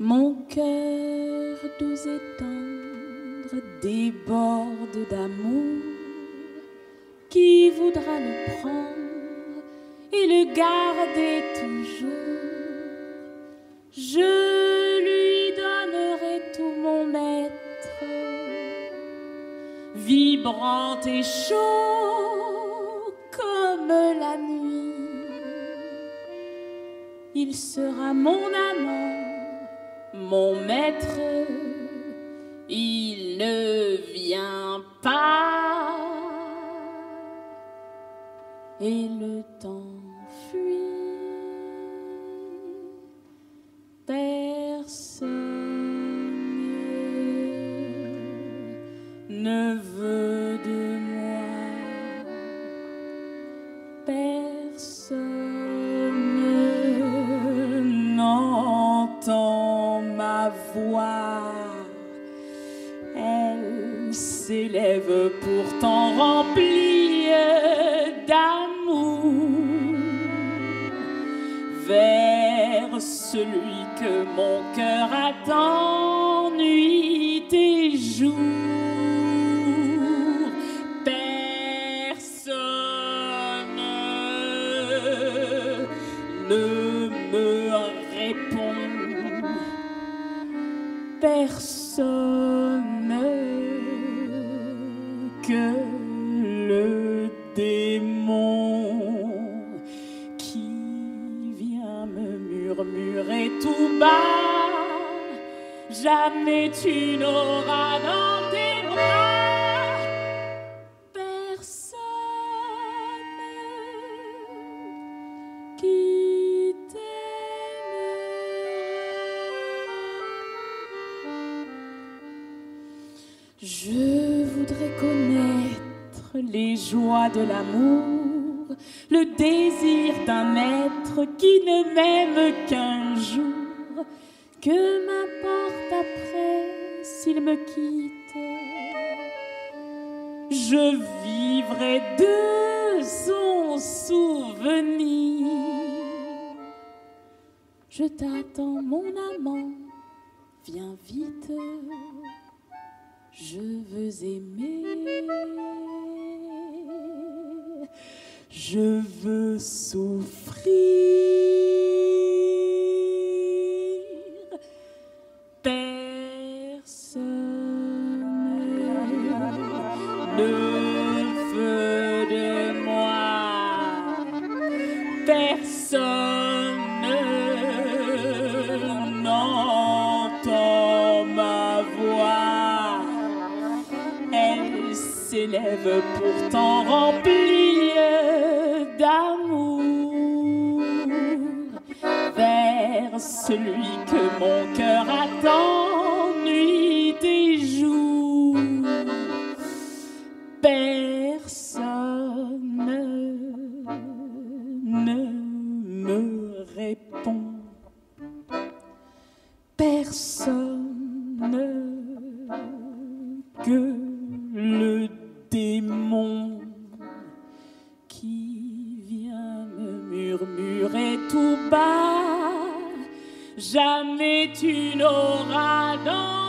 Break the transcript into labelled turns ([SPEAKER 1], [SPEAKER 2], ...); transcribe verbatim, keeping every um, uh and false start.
[SPEAKER 1] Mon cœur doux et tendre déborde d'amour. Qui voudra le prendre et le garder toujours? Je lui donnerai tout mon être, vibrant et chaud comme la nuit. Il sera mon amant, mon maître. Il ne vient pas et le temps fuit. Personne ne veut de moi, personne n'entend ma voix. Elle s'élève pourtant remplie d'amour vers celui que mon cœur attend nuit et jour. Personne ne me répond, personne que le démon qui vient me murmurer tout bas: jamais tu n'auras dans tes bras personne qui t'aime. Je voudrais connaître les joies de l'amour, le désir d'un être qui ne m'aime qu'un jour. Que m'importe après s'il me quitte, je vivrai de son souvenir. Je t'attends mon amant, viens vite, je veux aimer, je veux souffrir. Personne ne veut de moi, personne n'entend ma voix. Elle s'élève pourtant remplie d'amour vers celui que mon cœur attend nuit et jour. Personne ne me répond, personne que le démon qui vient me murmurer tout bas: jamais tu n'auras dans